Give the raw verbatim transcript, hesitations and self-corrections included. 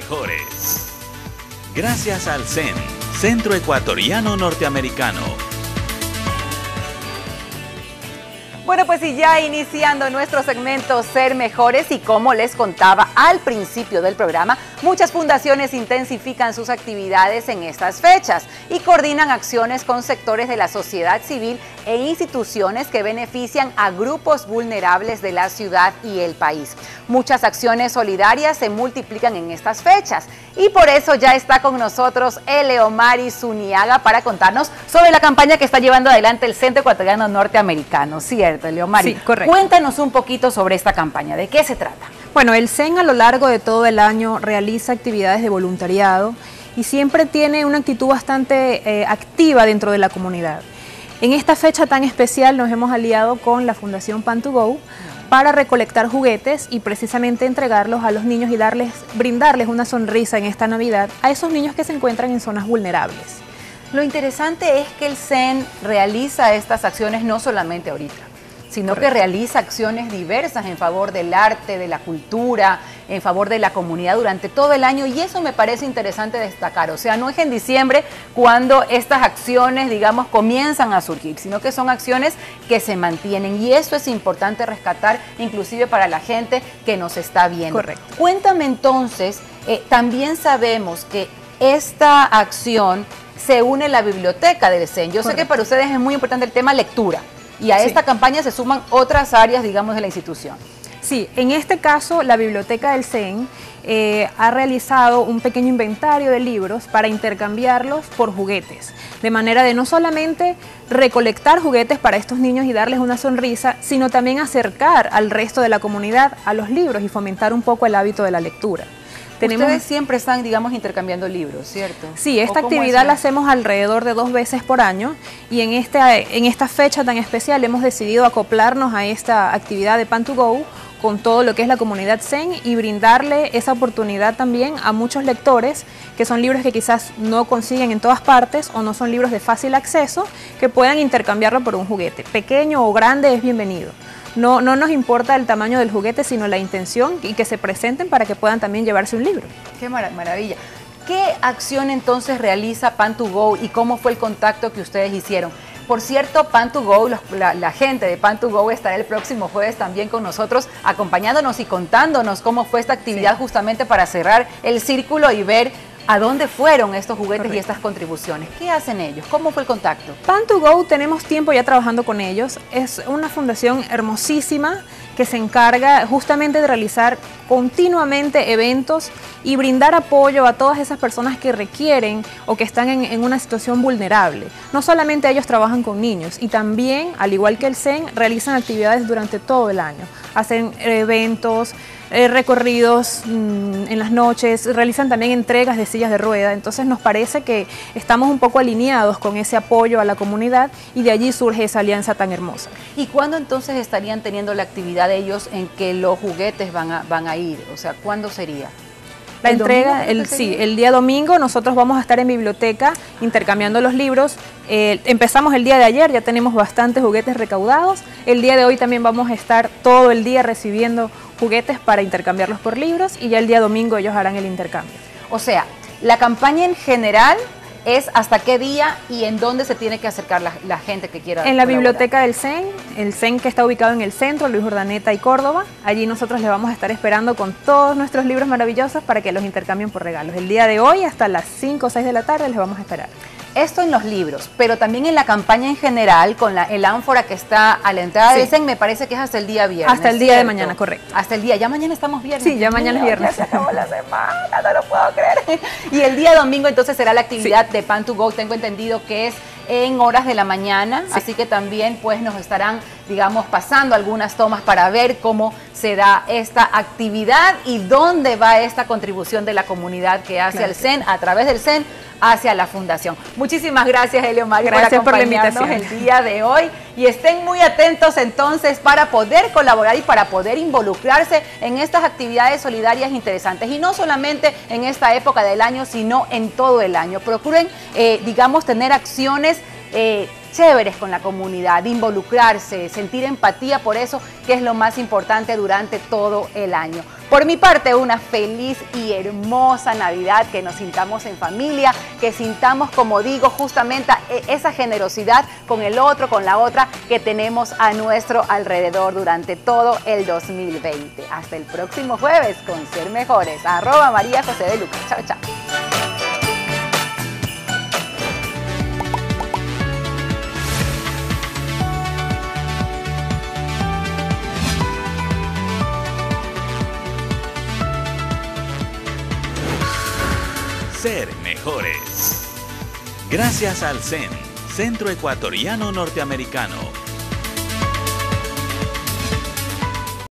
mejores. Gracias al C E N, Centro Ecuatoriano Norteamericano. Bueno, pues y ya iniciando nuestro segmento Ser Mejores, y como les contaba al principio del programa, muchas fundaciones intensifican sus actividades en estas fechas y coordinan acciones con sectores de la sociedad civil e instituciones que benefician a grupos vulnerables de la ciudad y el país. Muchas acciones solidarias se multiplican en estas fechas y por eso ya está con nosotros Eleomari Zuniaga para contarnos sobre la campaña que está llevando adelante el Centro Ecuatoriano Norteamericano, ¿cierto, Eleomari? Sí, correcto. Cuéntanos un poquito sobre esta campaña, ¿de qué se trata? Bueno, el C E N a lo largo de todo el año realiza actividades de voluntariado y siempre tiene una actitud bastante eh, activa dentro de la comunidad. En esta fecha tan especial nos hemos aliado con la Fundación Pan to Go para recolectar juguetes y precisamente entregarlos a los niños y darles, brindarles una sonrisa en esta Navidad a esos niños que se encuentran en zonas vulnerables. Lo interesante es que el C E N realiza estas acciones no solamente ahorita, sino Correcto. que realiza acciones diversas en favor del arte, de la cultura, en favor de la comunidad durante todo el año, y eso me parece interesante destacar. O sea, no es en diciembre cuando estas acciones, digamos, comienzan a surgir, sino que son acciones que se mantienen, y eso es importante rescatar, inclusive para la gente que nos está viendo. Correcto. Cuéntame entonces, eh, también sabemos que esta acción se une a la biblioteca del C E N. Yo Correcto. sé que para ustedes es muy importante el tema lectura, y a sí. esta campaña se suman otras áreas, digamos, de la institución. Sí, en este caso la biblioteca del C E N eh, ha realizado un pequeño inventario de libros para intercambiarlos por juguetes, de manera de no solamente recolectar juguetes para estos niños y darles una sonrisa, sino también acercar al resto de la comunidad a los libros y fomentar un poco el hábito de la lectura. Tenemos... Ustedes siempre están, digamos, intercambiando libros, ¿cierto? Sí, esta actividad la hacemos alrededor de dos veces por año, y en esta, en esta fecha tan especial hemos decidido acoplarnos a esta actividad de Pan to Go con todo lo que es la comunidad C E N y brindarle esa oportunidad también a muchos lectores, que son libros que quizás no consiguen en todas partes o no son libros de fácil acceso, que puedan intercambiarlo por un juguete. Pequeño o grande es bienvenido. No, no nos importa el tamaño del juguete, sino la intención, y que se presenten para que puedan también llevarse un libro. ¡Qué mar maravilla! ¿Qué acción entonces realiza Pan to Go y cómo fue el contacto que ustedes hicieron? Por cierto, Pan to Go, los, la, la gente de Pan to Go estará el próximo jueves también con nosotros, acompañándonos y contándonos cómo fue esta actividad, sí. justamente para cerrar el círculo y ver a dónde fueron estos juguetes Correcto. y estas contribuciones. ¿Qué hacen ellos? ¿Cómo fue el contacto? Pan to Go tenemos tiempo ya trabajando con ellos. Es una fundación hermosísima que se encarga justamente de realizar continuamente eventos y brindar apoyo a todas esas personas que requieren o que están en, en una situación vulnerable. No solamente ellos trabajan con niños, y también, al igual que el C E N, realizan actividades durante todo el año. Hacen eventos, eh, recorridos mmm, en las noches, realizan también entregas de sillas de rueda. Entonces nos parece que estamos un poco alineados con ese apoyo a la comunidad, y de allí surge esa alianza tan hermosa. ¿Y cuándo entonces estarían teniendo la actividad de ellos en que los juguetes van a, van a ir? O sea, ¿cuándo sería? La entrega, el, sí, el día domingo nosotros vamos a estar en biblioteca intercambiando los libros. Eh, empezamos el día de ayer, ya tenemos bastantes juguetes recaudados. El día de hoy también vamos a estar todo el día recibiendo juguetes para intercambiarlos por libros, y ya el día domingo ellos harán el intercambio. O sea, la campaña en general es hasta qué día y en dónde se tiene que acercar la, la gente que quiera En la colaborar. biblioteca del C E N, el C E N que está ubicado en el centro, Luis Urdaneta y Córdoba. Allí nosotros les vamos a estar esperando con todos nuestros libros maravillosos para que los intercambien por regalos. El día de hoy hasta las cinco o seis de la tarde les vamos a esperar. Esto en los libros, pero también en la campaña en general, con la, el ánfora que está a la entrada sí. del C E N, me parece que es hasta el día viernes. Hasta el día ¿cierto? de mañana, correcto. Hasta el día, ya mañana estamos viernes. Sí, ya mañana es viernes. Ya se acabó la semana, no lo puedo creer. Y el día domingo entonces será la actividad sí. de Pan to Go, tengo entendido que es en horas de la mañana, sí. así que también pues nos estarán, digamos, pasando algunas tomas para ver cómo se da esta actividad y dónde va esta contribución de la comunidad que hace claro. al C E N, a través del C E N, hacia la fundación. Muchísimas gracias, Eleomari, gracias por acompañarnos por la invitación el día de hoy, y estén muy atentos entonces para poder colaborar y para poder involucrarse en estas actividades solidarias interesantes, y no solamente en esta época del año, sino en todo el año. Procuren, eh, digamos, tener acciones eh, chéveres con la comunidad, involucrarse, sentir empatía por eso, que es lo más importante durante todo el año. Por mi parte, una feliz y hermosa Navidad, que nos sintamos en familia, que sintamos, como digo, justamente esa generosidad con el otro, con la otra que tenemos a nuestro alrededor durante todo el dos mil veinte. Hasta el próximo jueves con Ser Mejores. Arroba María José de Lucas. Chao, chao. Ser Mejores. Gracias al C E N, Centro Ecuatoriano Norteamericano.